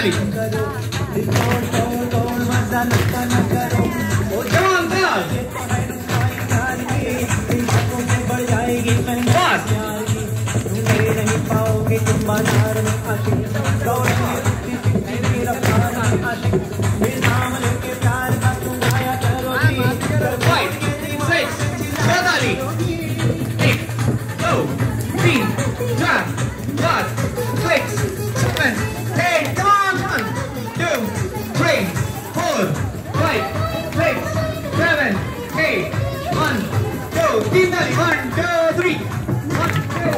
ताली। जवान पास। पास। Five, six, ताली। 1, 2, 3, 4, 5, 6, 7, 8. Come on. 1, 2, 3, 4, 5, 6, 7, 8. 1, 2, 3 ताली। 1, 2, 3. 1, 2,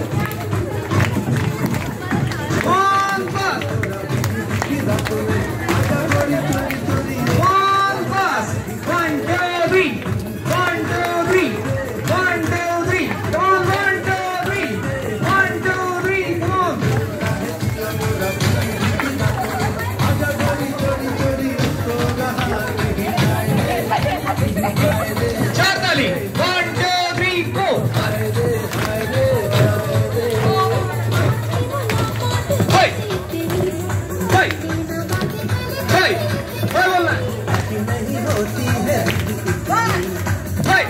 3. One pass. One pass. 1, 2, 3. 1, 2, 3. 1, 2, 3. Come on. 1, 2, 3. 1, 2, 3. Come on. चार ताली। 1, 2, 3, 4. हाय हाय हाय हाय बोलना हाय।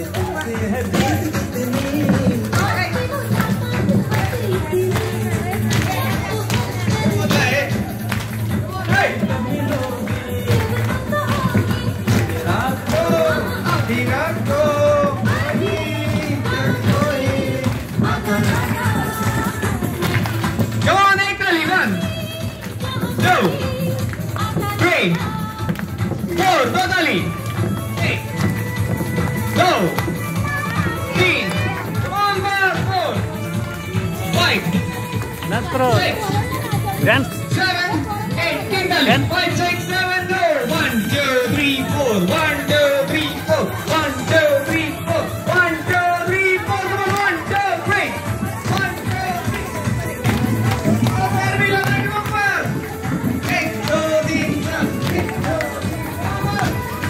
जवान एक ताली। 1, 2, 3, 4. दो ताली। 1, 2, 3. Come on, 4, 5, 6, 7, 8. 10 ताली। 5, 6, 7, go. 1, 2, 3, 4. 1, 2, 3, 4. 1, 2, 3, 4. 1, 2, 3, 4. Come on. 1, 2, 3. 1, 2, 3. Over, Milan, over. 1, 2, 3, 4. 1, 2, 3. Come on.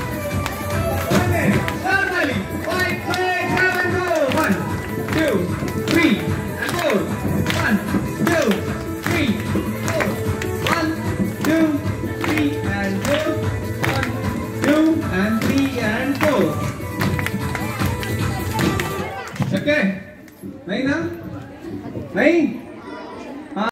4 ताली। 5, 6, 7, go. 1, 2, 3, and 4. 1, 2, 3, 4. 1, 2, 3, and 4. 1, 2, and 3, and 4. Okay? नहीं ना? नहीं?